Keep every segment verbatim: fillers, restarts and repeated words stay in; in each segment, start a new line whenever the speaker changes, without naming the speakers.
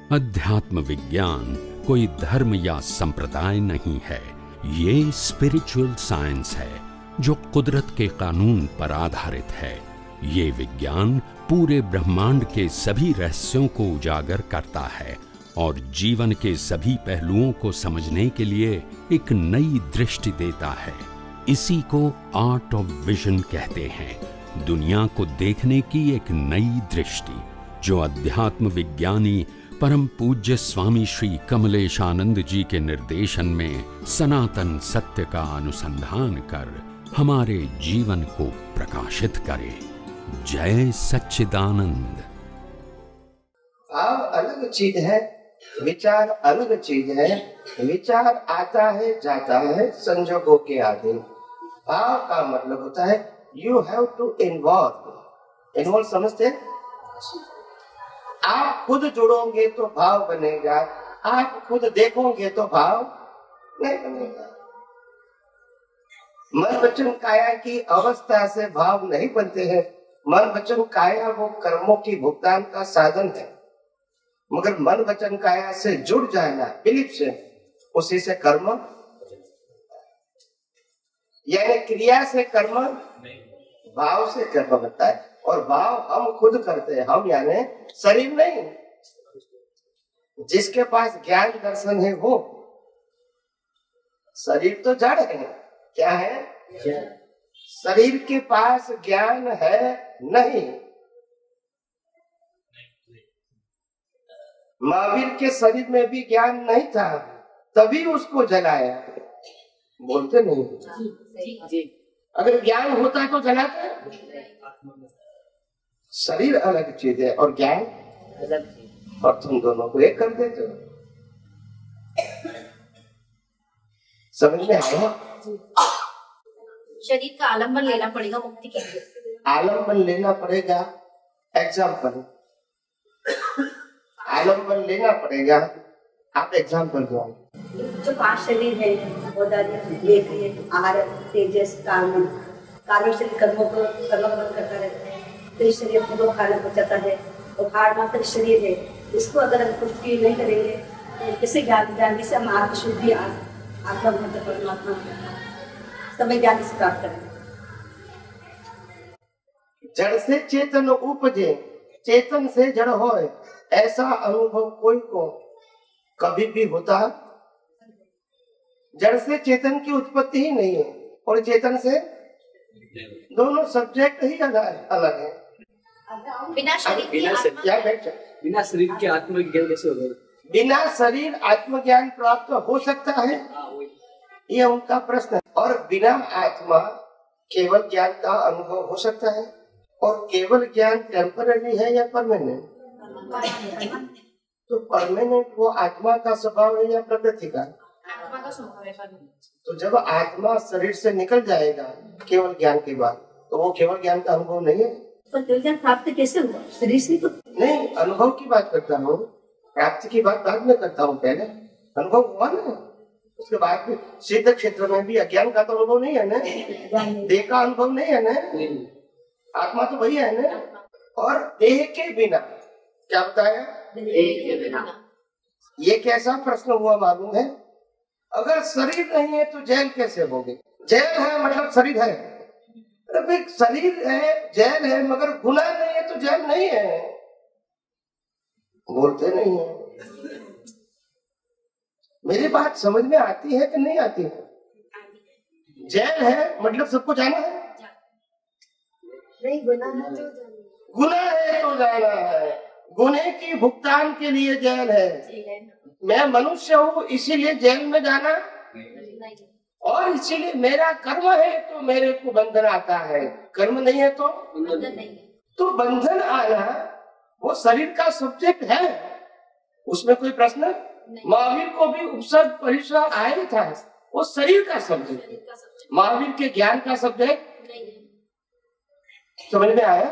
अध्यात्म विज्ञान कोई धर्म या संप्रदाय नहीं है, ये स्पिरिचुअल साइंस है जो कुदरत के कानून पर आधारित है। ये विज्ञान पूरे ब्रह्मांड के सभी रहस्यों को उजागर करता है और जीवन के सभी पहलुओं को समझने के लिए एक नई दृष्टि देता है। इसी को आर्ट ऑफ विजन कहते हैं, दुनिया को देखने की एक नई दृष्टि, जो अध्यात्म विज्ञानी परम पूज्य स्वामी श्री कमलेशानंद जी के निर्देशन में सनातन सत्य का अनुसंधान कर हमारे जीवन को प्रकाशित करे। जय सच्चिदानंद।
भाव अलग चीज है, विचार अलग चीज है। विचार आता है जाता है संजोगों के अधीन। भाव का मतलब होता है you have to involve. Involve समझते हैं? आप खुद जुड़ोगे तो भाव बनेगा, आप खुद देखोगे तो भाव नहीं बनेगा। मन वचन काया की अवस्था से भाव नहीं बनते हैं। मन वचन काया वो कर्मों की भुगतान का साधन है, मगर मन वचन काया से जुड़ जाना बिलीफ से, उसी से कर्म, यानी क्रिया से कर्म, भाव से कर्म बनता है। और भाव हम खुद करते हैं, हम यानी शरीर नहीं। जिसके पास ज्ञान दर्शन है वो, शरीर तो जड़ है। क्या है? शरीर के पास ज्ञान है नहीं। महावीर के शरीर में भी ज्ञान नहीं था, तभी उसको जलाया। बोलते नहीं? जी, जी। अगर ज्ञान होता तो जलाते। शरीर अलग चीज है और ज्ञान अलग चीज, और तुम दोनों को एक कर देते हो। समझ में आया?
शरीर का आलम्बन लेना पड़ेगा मुक्ति के लिए।
आलम्बन लेना पड़ेगा। एग्जाम्पल, आलम्बन लेना पड़ेगा। आप एग्जाम्पल दो।
जो पांच शरीर है, आहार, तेजस, कारण, कारण शरीर कर्मों को कर्म करता रहता है। शरीर अपने को खाना पहुंचाता है और हार्ड मात्र शरीर है, इसको अगर हम कुछ भी नहीं करेंगे तो किसे ज्ञान ज्ञान से हम आत्म शुद्धि, आत्मा परमात्मा समय ज्ञान से प्राप्त करेंगे।
जड़ से चेतन उपजे, चेतन से जड़ होए, ऐसा अनुभव कोई को कभी भी होता? जड़ से चेतन की उत्पत्ति ही नहीं है, और चेतन से दोनों सब्जेक्ट ही अलग है।
बिना शरीर
बिना क्या बैठ
बिना शरीर के आत्मज्ञान कैसे होगा?
बिना शरीर आत्मज्ञान प्राप्त हो सकता है? ये उनका प्रश्न है। और बिना आत्मा केवल ज्ञान का अनुभव हो सकता है? और केवल ज्ञान टेम्पररी है या परमानेंट? तो परमानेंट वो आत्मा का स्वभाव है या प्रकृति का?
आत्मा का स्वभाव है।
तो जब आत्मा शरीर से निकल जाएगा केवल ज्ञान के बाद, तो वो केवल ज्ञान का अनुभव नहीं है।
पर केवल ज्ञान प्राप्त कैसे हुआ? शरीर से तो
नहीं, अनुभव की बात करता हूँ, प्राप्ति की बात बाद में करता हूँ। पहले अनुभव हुआ ना, उसके बाद में सिद्ध क्षेत्र में भी अज्ञान का तो अनुभव नहीं है ना, देह का अनुभव नहीं है ना, आत्मा तो वही है ना। और देह के बिना क्या बताया?
देह के बिना।
ये कैसा प्रश्न हुआ मालूम है? अगर शरीर नहीं है तो जेल कैसे होगी? जेल है मतलब शरीर है। अरे शरीर है, जेल है, मगर गुनाह नहीं है तो जेल नहीं है। बोलते नहीं है। मेरी बात समझ में आती है कि नहीं आती है? जेल है मतलब सबको जाना है?
नहीं, गुनाह है तो
गुनाह है तो जाना है। गुनाह की भुगतान के लिए जेल है। मैं मनुष्य हूँ इसीलिए जेल में जाना, और इसीलिए मेरा कर्म है तो मेरे को बंधन आता है, कर्म नहीं है तो
बंधन नहीं है।
तो बंधन आना वो शरीर का सब्जेक्ट है, उसमें कोई प्रश्न? महावीर को भी उपसर्ग परिसर आया था, वो शरीर का सब्जेक्ट, महावीर के ज्ञान का सब्जेक्ट नहीं है। समझ में आया?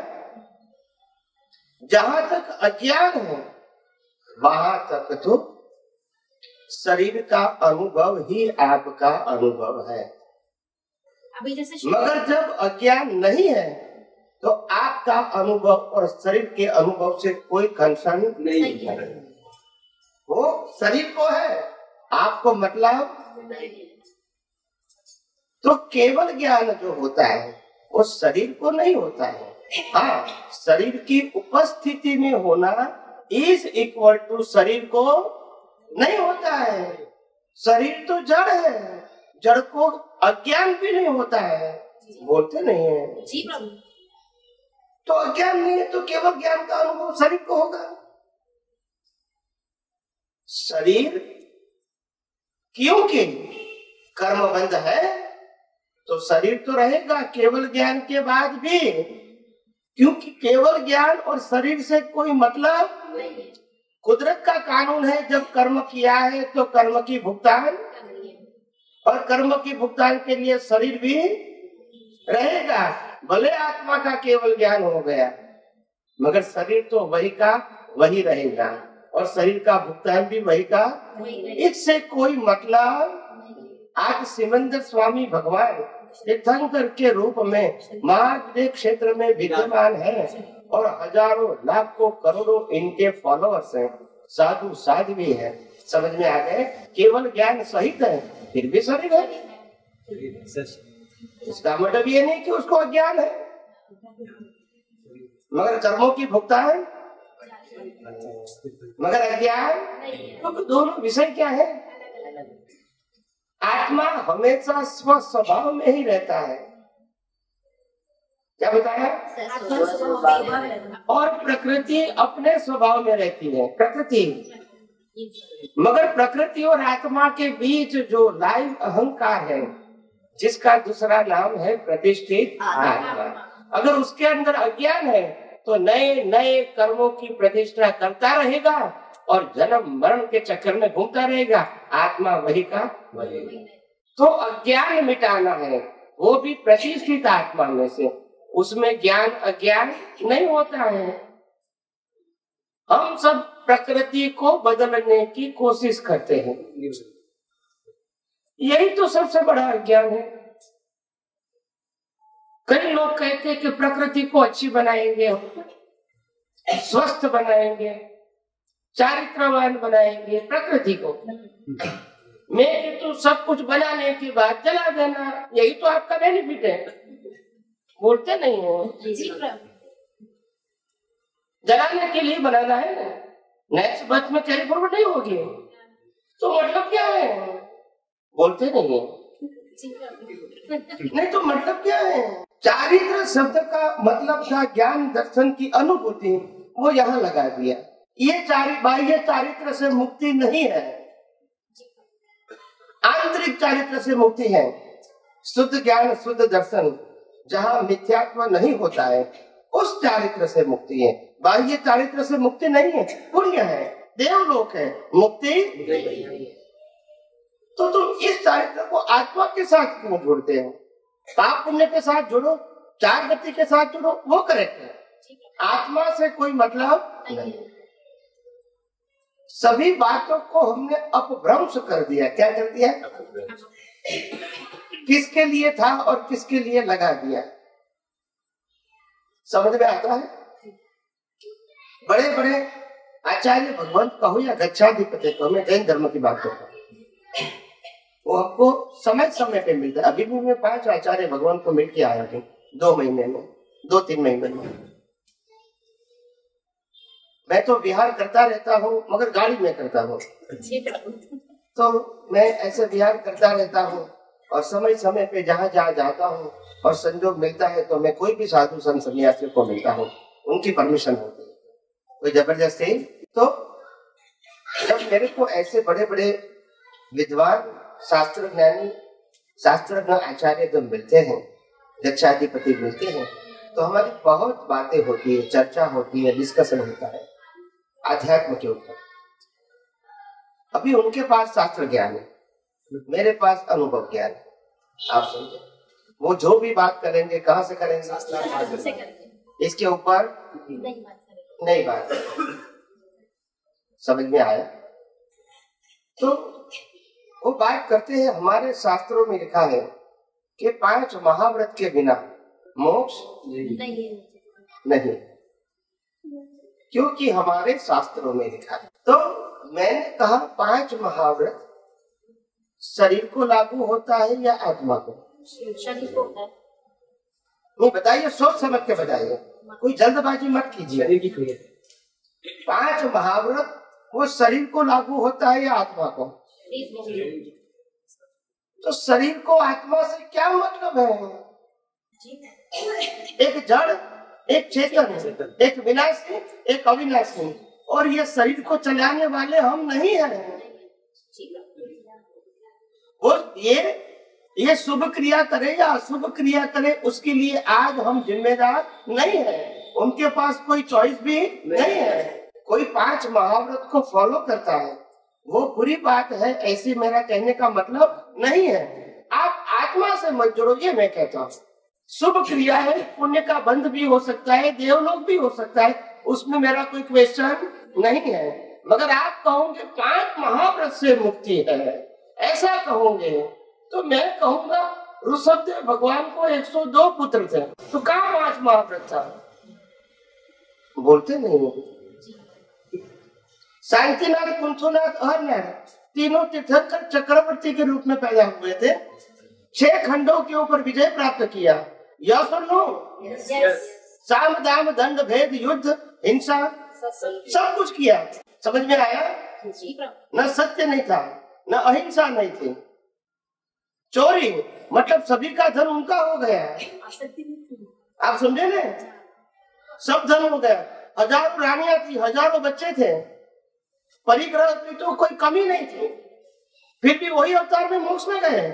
जहां तक अज्ञान है वहां तक तो शरीर का अनुभव ही आपका अनुभव है।
अभी जैसे
मगर जब अज्ञान नहीं है तो आपका अनुभव और शरीर के अनुभव से कोई कंसर्न नहीं है। वो शरीर को है, आपको मतलब तो केवल ज्ञान जो होता है वो शरीर को नहीं होता है। हाँ, शरीर की उपस्थिति में होना इज इक्वल टू शरीर को नहीं होता है। शरीर तो जड़ है, जड़ को अज्ञान भी नहीं होता है, बोलते नहीं है
जी प्रभु।
तो अज्ञान नहीं है तो केवल ज्ञान का अनुभव शरीर को होगा। शरीर क्योंकि कर्मबंध है तो शरीर तो रहेगा केवल ज्ञान के बाद भी, क्योंकि केवल ज्ञान और शरीर से कोई मतलब
नहीं है।
कुदरत का कानून है, जब कर्म किया है तो कर्म की भुगतान, और कर्म की भुगतान के लिए शरीर भी रहेगा। भले आत्मा का केवल ज्ञान हो गया मगर शरीर तो वही का वही रहेगा और शरीर का भुगतान भी वही का। इससे कोई मतलब आज सिमंदर स्वामी भगवान तीर्थंकर के रूप में महादेव क्षेत्र में विद्यमान है और हजारों लाखों करोड़ों इनके फॉलोअर्स हैं, साधु साध्वी है। समझ में आ गए? केवल ज्ञान सहित है फिर भी शरीर है। इसका मतलब ये नहीं कि उसको अज्ञान है, मगर कर्मों की भुगतान, मगर अज्ञान। तो दोनों विषय क्या है? आत्मा हमेशा स्व स्वभाव में ही रहता है। क्या बताया? और प्रकृति अपने स्वभाव में रहती है, प्रकृति। मगर प्रकृति और आत्मा के बीच जो लाइव अहंकार है जिसका दूसरा नाम है प्रतिष्ठित आत्मा, अगर उसके अंदर अज्ञान है तो नए नए कर्मों की प्रतिष्ठा करता रहेगा और जन्म मरण के चक्कर में घूमता रहेगा। आत्मा वही का वही। तो अज्ञान मिटाना है, वो भी प्रतिष्ठित आत्मा में से। उसमें ज्ञान अज्ञान नहीं होता है। हम सब प्रकृति को बदलने की कोशिश करते हैं, यही तो सबसे बड़ा अज्ञान है। कई लोग कहते हैं कि प्रकृति को अच्छी बनाएंगे, स्वस्थ बनाएंगे, चारित्रवान बनाएंगे प्रकृति को। मैं तो सब कुछ बनाने के बाद जला देना, यही तो आपका बेनिफिट है। बोलते नहीं है?
जी प्रभु।
जलाने के लिए बनाना है ना, नेक्स्ट बर्थ में कैरी फॉरवर्ड नहीं होगी तो मतलब क्या है? बोलते नहीं है। नहीं तो मतलब क्या है? चारित्र शब्द का मतलब था ज्ञान दर्शन की अनुभूति, वो यहाँ लगा दिया। ये चारि बाह्य चारित्र से मुक्ति नहीं है, आंतरिक चारित्र से मुक्ति है। शुद्ध ज्ञान शुद्ध दर्शन जहाँ मिथ्यात्व नहीं होता है उस चारित्र से मुक्ति है। बाह्य चारित्र से मुक्ति नहीं है, पुण्य है, देवलोक है, मुक्ति। तो तुम इस चारित्र को आत्मा के साथ क्यों जोड़ते हो? पाप पुण्य के साथ जोड़ो, चार गति के साथ जोड़ो, वो करेक्ट है। आत्मा से कोई मतलब नहीं। सभी बातों को हमने अपभ्रंश कर दिया। क्या कर दिया? किसके लिए था और किसके लिए लगा दिया, समझ में आता है? बड़े बड़े आचार्य भगवंत कहो या गच्छाधिपति कहो, मैं जैन धर्म की बात करता हूँ, वो आपको समय समय पे मिलता है। अभी भी मैं पांच आचार्य भगवान को मिल के आया हूँ, दो महीने में, दो तीन महीने में। मैं तो विहार करता रहता हूँ मगर गाड़ी में करता हूँ, तो मैं ऐसे विहार करता रहता हूँ और समय समय पे जहाँ जहाँ जाता हूँ और संजोग मिलता है तो मैं कोई भी साधु संत सन्यासी को मिलता हूँ, उनकी परमिशन होती है, कोई जबरदस्ती। तो जब मेरे को ऐसे बड़े बड़े विद्वान शास्त्र ज्ञानी शास्त्रज्ञ आचार्य जब मिलते हैं, दक्षाधिपति मिलते हैं, तो हमारी बहुत बातें होती है, चर्चा होती है, डिस्कशन होता है आध्यात्म के ऊपर। अभी उनके पास शास्त्र ज्ञान है, मेरे पास अनुभव ज्ञान है। आप समझे? वो जो भी बात करेंगे कहाँ से करेंगे? इसके ऊपर नहीं बात। समझ में आया? तो वो बात करते हैं, हमारे शास्त्रों में लिखा है कि पांच महाव्रत के बिना मोक्ष नहीं, नहीं। क्योंकि हमारे शास्त्रों में लिखा है तो मैंने कहा पांच महाव्रत शरीर को लागू होता है या आत्मा को?
शरीर को होता है।
नहीं बताइए, सोच समझ के बताइए, कोई जल्दबाजी मत कीजिए।
शरीर की क्रिया।
पांच महाव्रत वो शरीर को लागू होता है या आत्मा को? तो शरीर को आत्मा से क्या मतलब है? एक जड़, एक चेतन, एक विनाशी, एक अविनाशी, और ये शरीर को चलाने वाले हम नहीं हैं। और ये ये शुभ क्रिया करे या अशुभ क्रिया करे उसके लिए आज हम जिम्मेदार नहीं है। उनके पास कोई चॉइस भी नहीं है। कोई पांच महाव्रत को फॉलो करता है वो बुरी बात है, ऐसी मेरा कहने का मतलब नहीं है। आप आत्मा से मत जुड़ो, ये मैं कहता हूँ। शुभ क्रिया है, पुण्य का बंध भी हो सकता है, देवलोक भी हो सकता है, उसमें मेरा कोई क्वेश्चन नहीं है। मगर आप कहोगे पांच महाव्रत से मुक्ति है, ऐसा कहोगे तो मैं कहूंगा ऋषभदेव भगवान को एक सौ दो पुत्र थे, तो कहाँ पांच महाव्रत था? बोलते नहीं। शांतिनाथ, कुंथुनाथ, अहरनाथ तीनों तीर्थंकर चक्रवर्ती के रूप में पैदा हुए थे। छह खंडों के ऊपर विजय प्राप्त किया। यस और नो? साम दाम दंड भेद युद्ध हिंसा सब कुछ किया। समझ में आया? न सत्य नहीं था, न अहिंसा नहीं थी। चोरी मतलब सभी का धन उनका हो गया। आप समझे ना? सब धन हो गया। हजारों रानियां थी, हजारों बच्चे थे, परिग्रह की तो कोई कमी नहीं थी, फिर भी वही अवतार में मोक्ष में गए।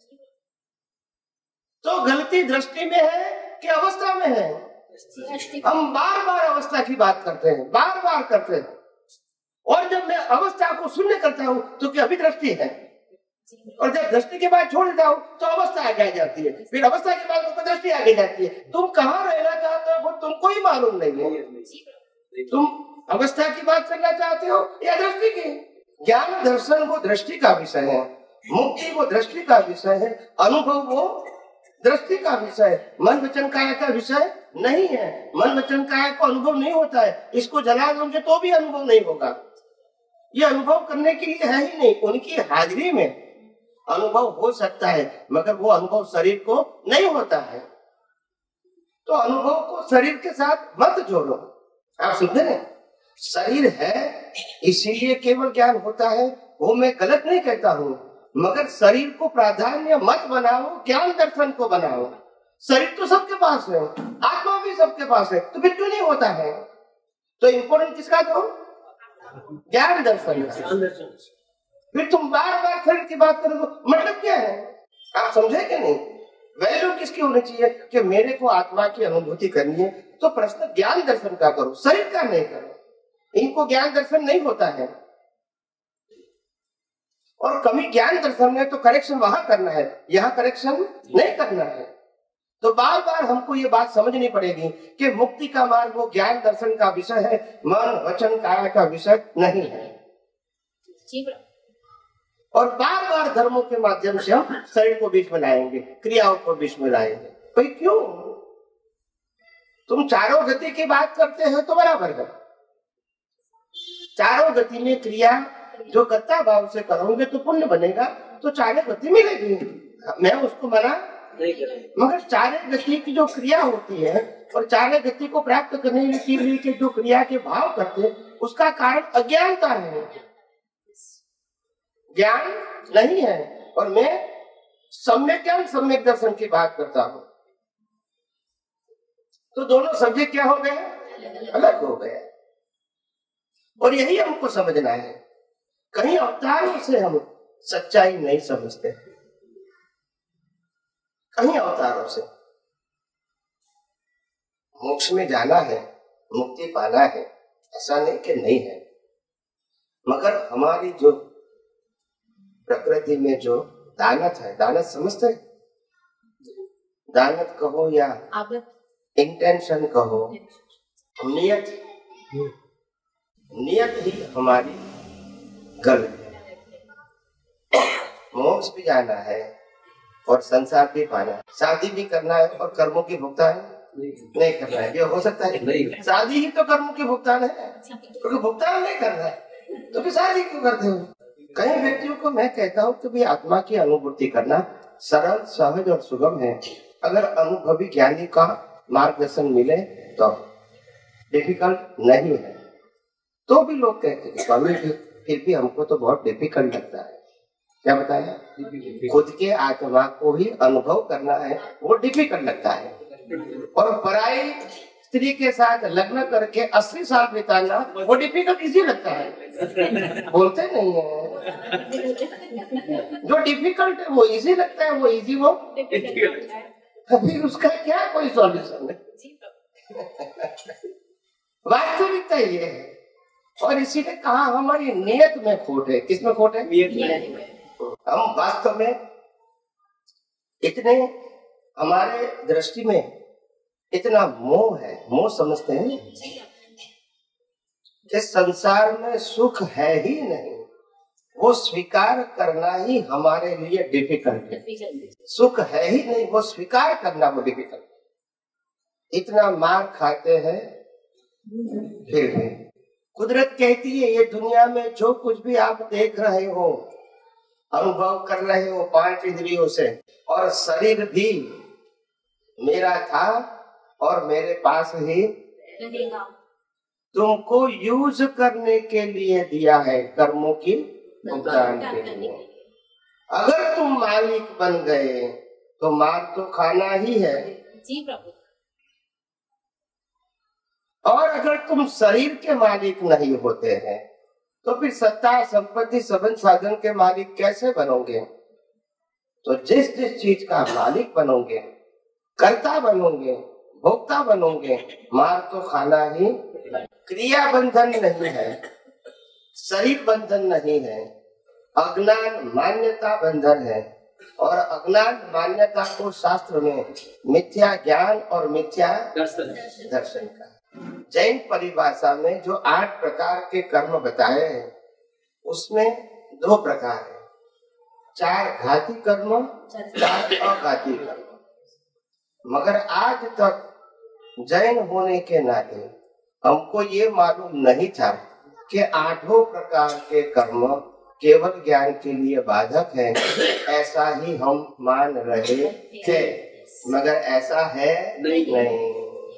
तो गलती दृष्टि में है कि अवस्था में है? हम बार बार अवस्था की बात करते हैं, बार बार करते हैं। और जब मैं अवस्था को शून्य करता हूँ तो क्या अभी दृष्टि है? और जब दृष्टि के बाद छोड़ देता हूँ तो अवस्था आगे आ जाती है, फिर अवस्था के बाद दृष्टि आगे जाती है। तुम कहाँ रहना चाहते हो वो तुमको ही मालूम नहीं है। तुम अवस्था की बात करना चाहते हो या दृष्टि की? ज्ञान दर्शन वो दृष्टि का विषय है, मुक्ति वो दृष्टि का विषय है, अनुभव वो दृष्टि का विषय है। मन वचन काया का विषय नहीं है। मन वचन काया को अनुभव नहीं होता है। इसको जला दोगे तो भी अनुभव नहीं होगा। ये अनुभव करने के लिए है ही नहीं। उनकी हाजिरी में अनुभव हो सकता है, मगर वो अनुभव शरीर को नहीं होता है। तो अनुभव को शरीर के साथ मत जोड़ो। आप समझे ना? शरीर है इसीलिए केवल ज्ञान होता है, वो मैं गलत नहीं कहता हूँ, मगर शरीर को प्राधान्य मत बनाओ, ज्ञान दर्शन को बनाओ। शरीर तो सबके पास है, आत्मा भी सबके पास है, तो फिर क्यों नहीं होता है? तो इम्पोर्टेंट किसका दो? ज्ञान दर्शन। फिर तुम बार बार शरीर की बात करोगे, मतलब क्या है? आप समझे कि नहीं? वैल्यू किसकी होनी चाहिए कि मेरे को आत्मा की अनुभूति करनी है, तो प्रश्न ज्ञान दर्शन का करो, शरीर का नहीं करो। इनको ज्ञान दर्शन नहीं होता है, और कमी ज्ञान दर्शन में तो करेक्शन वहां करना है, यहाँ करेक्शन नहीं करना है। तो बार बार हमको ये बात समझनी पड़ेगी कि मुक्ति का मार्ग वो ज्ञान दर्शन का विषय है, मन वचन काया का विषय नहीं है। और बार बार धर्मों के माध्यम से हम शरीर को बीच में लाएंगे, क्रियाओं को बीच में लाएंगे। भाई क्यों? तुम चारों गति की बात करते हो तो बराबर है। चारों गति में क्रिया जो कर्ता भाव से करोगे तो पुण्य बनेगा, तो चारे गति मिलेगी। मैं उसको मना नहीं कर रहा, मगर चारे गति की जो क्रिया होती है और चारे गति को प्राप्त करने के लिए जो क्रिया के भाव करते हैं, उसका कारण अज्ञानता है, ज्ञान नहीं है। और मैं सम्यक ज्ञान सम्यक दर्शन की बात करता हूँ। तो दोनों सब्जेक्ट क्या हो गए? अलग हो गए। और यही हमको समझना है। कहीं अवतारों से हम सच्चाई नहीं समझते, कहीं अवतारों से मोक्ष में जाना है, मुक्ति पाना है, ऐसा नहीं कि नहीं है। मगर हमारी जो प्रकृति में जो दानत है, दानत समझते हैं? दानत कहो या इंटेंशन कहो, नियत, नियत ही हमारी गलत है। मोक्ष भी जाना है और संसार भी पाना है, शादी भी करना है और कर्मों की भुगतान नहीं, नहीं करना है। ये हो सकता है? नहीं। शादी ही तो कर्मों की भुगतान है, क्योंकि भुगतान नहीं करना है। तो फिर शादी क्यों करते हो? कई व्यक्तियों को मैं कहता हूँ कि भाई आत्मा की अनुभूति करना सरल, सहज और सुगम है। अगर अनुभवी ज्ञानी का मार्गदर्शन मिले तो डिफिकल्ट नहीं है। तो भी लोग कहते हैं स्वामी फिर भी हमको तो बहुत डिफिकल्ट लगता है। क्या बताया? खुद के आत्मा को ही अनुभव करना है वो डिफिकल्ट लगता है, और पराई स्त्री के साथ लग्न करके अस्सी साल बिताना वो डिफिकल्ट इजी लगता है। बोलते नहीं है। जो डिफिकल्ट है वो इजी लगता है, वो इजी वो फिर उसका क्या कोई सॉल्यूशन है? वास्तविकता ये है, और इसीलिए कहा हमारी नियत में खोट है। किसमें खोट है? नियत में। हम वास्तव में इतने, हमारे दृष्टि में इतना मोह है, मोह समझते हैं कि संसार में सुख है ही नहीं, वो स्वीकार करना ही हमारे लिए डिफिकल्ट है। सुख है ही नहीं, वो स्वीकार करना वो डिफिकल्ट। इतना मार खाते हैं फिर भी कुदरत कहती है ये दुनिया में जो कुछ भी आप देख रहे हो, अनुभव कर रहे हो पांच इंद्रियों से, और शरीर भी मेरा था और मेरे पास ही तुमको यूज करने के लिए दिया है, कर्मों की भुगतान के लिए। अगर तुम मालिक बन गए तो मार तो खाना ही है
जी प्रभु।
और अगर तुम शरीर के मालिक नहीं होते हैं तो फिर सत्ता, संपत्ति, संबंध, साधन के मालिक कैसे बनोगे? तो जिस जिस चीज का मालिक बनोगे, कर्ता बनोगे, भोक्ता बनोगे, मार तो खाना ही। क्रिया बंधन नहीं है, शरीर बंधन नहीं है, अज्ञान मान्यता बंधन है। और अज्ञान मान्यता को शास्त्र में मिथ्या ज्ञान और मिथ्या दर्शन दर्शन का जैन परिभाषा में जो आठ प्रकार के कर्म बताए हैं उसमें दो प्रकार है, चार घाती कर्म, चार अघाती कर्म। मगर आज तक जैन होने के नाते हमको ये मालूम नहीं था कि आठों प्रकार के कर्म केवल ज्ञान के लिए बाधक है। ऐसा ही हम मान रहे थे, मगर ऐसा है नहीं, नहीं।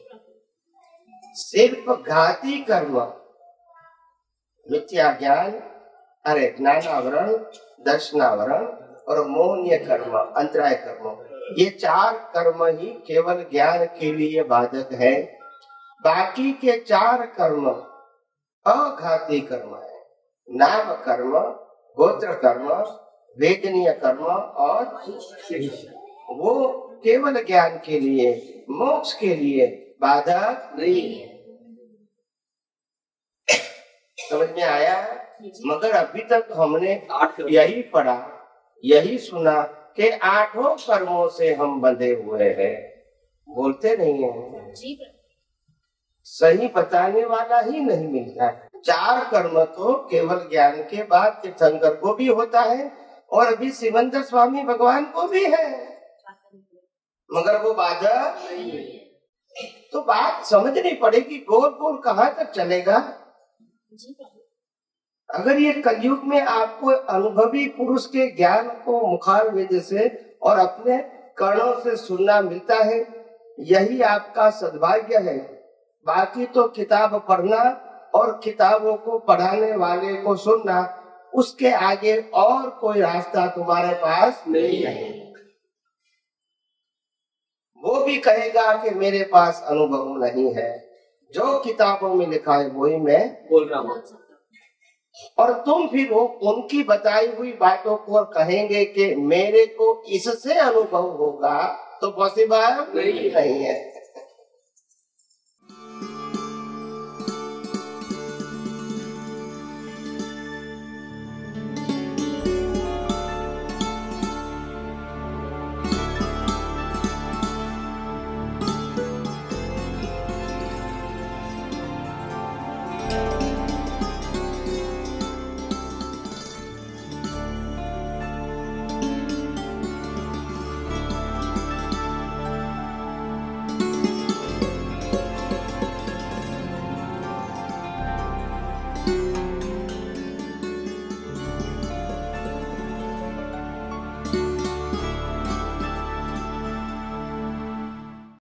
सिर्फ घाती कर्म, मिथ्या ज्ञान, अरे ज्ञानावरण, दर्शनावरण और मोहनीय कर्म, अंतराय कर्म, ये चार कर्म ही केवल ज्ञान के लिए बाधक है। बाकी के चार कर्म अघाती कर्म है। नाम कर्म, गोत्र कर्म, वेदनीय कर्म और वो केवल ज्ञान के लिए, मोक्ष के लिए बाधक नहीं है। समझ में आया? मगर अभी तक हमने यही पढ़ा, यही सुना कि आठों कर्मों से हम बंधे हुए हैं। बोलते नहीं है, सही बताने वाला ही नहीं मिलता। चार कर्म तो केवल ज्ञान के बाद तीर्थंकर को भी होता है और अभी सिमंदर स्वामी भगवान को भी है, मगर वो बाधक नहीं है। तो बात समझनी पड़ेगी, गोल गोल कहाँ तक चलेगा? अगर ये कलयुग में आपको अनुभवी पुरुष के ज्ञान को मुखार वेद से और अपने कर्णों से सुनना मिलता है, यही आपका सद्भाग्य है। बाकी तो किताब पढ़ना और किताबों को पढ़ाने वाले को सुनना, उसके आगे और कोई रास्ता तुम्हारे पास नहीं है। वो भी कहेगा कि मेरे पास अनुभव नहीं है, जो किताबों में लिखा है वही मैं बोल रहा हूँ। और तुम फिर वो उनकी बताई हुई बातों को कहेंगे कि मेरे को इससे अनुभव होगा, तो पॉसिबल नहीं, नहीं है।